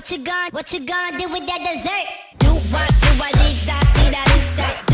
what you gonna do with that dessert? Do what, do I, dee da, dee da, dee da.